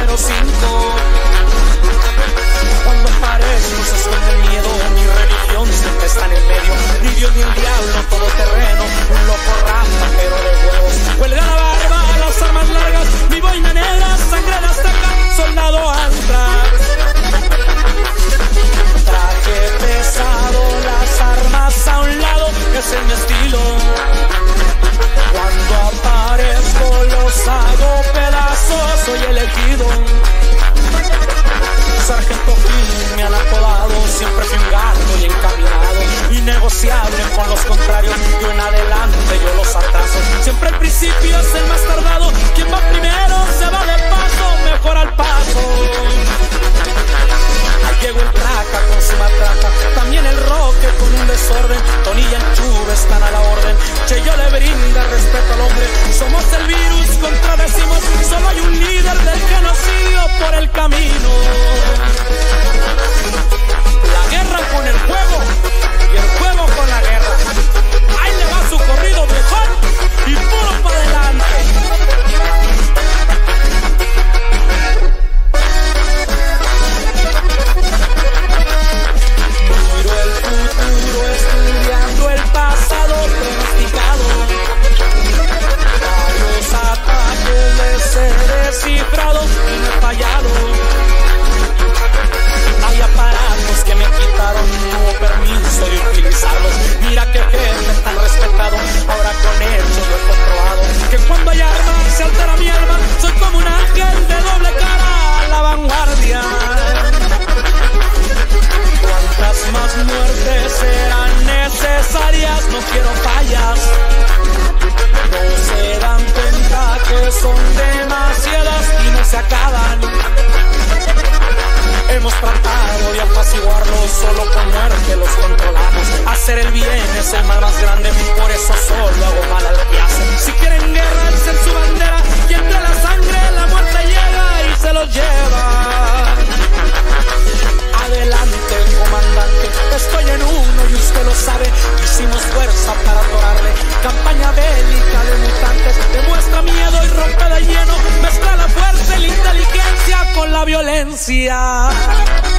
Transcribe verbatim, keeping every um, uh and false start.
número cinco. Cuando parezco se esconde el miedo, mi religión siempre está en el medio. Ni Dios ni el diablo, todo terreno, un loco rata pero de huevos. Huelga la barba, las armas largas, mi boina negra, sangre de azteca, soldado Antrax. Traje pesado, las armas a un lado, ese es mi estilo. Cuando aparezco los hago pedazos, soy elegido. Sargento Gil me han apodado, siempre fui un gato y encaminado, innegociable con los contrarios, yo en adelante yo los atraso. Siempre el principio es el más tardado, quien va primero se va de paso, mejor al paso. Ahí llegó el traca con su matraca, también el roque con un desorden, Tony y el Chuve están a la orden, Che yo le brinda respeto al hombre, somos el virus, contradecimos, solo hay un líder del genocidio por el camino. La guerra con el juego y el juego con la guerra, ahí le va su corrido mejor y puro para adelante. Estudiando el pasado pronosticado, varios ataques de ser descifrado y no he fallado. Hay aparatos que me quitaron, no hubo permiso de utilizarlos. Mira que jefe tan respetado, ahora con hechos lo he comprobado. Que cuando hay armas se altera mi alma, soy como un ángel de doble cara a la vanguardia. Cuantas más muertes serán necesarias, no quiero fallas. No se dan cuenta que son demasiadas y no se acaban. Hemos tratado de apaciguarlos, solo con muerte los controlamos. Hacer el bien es el mal más grande, por eso solo hago mal al que hacen. Si quieren guerra, alcen su bandera, y entre la sangre la muerte llega y se los lleva. Adelante, comandante, estoy en uno y usted lo sabe. Hicimos fuerza para atorarle, campaña bélica de mutantes. Demuestra miedo y rompe de lleno, mezcla la fuerza y la inteligencia con la violencia.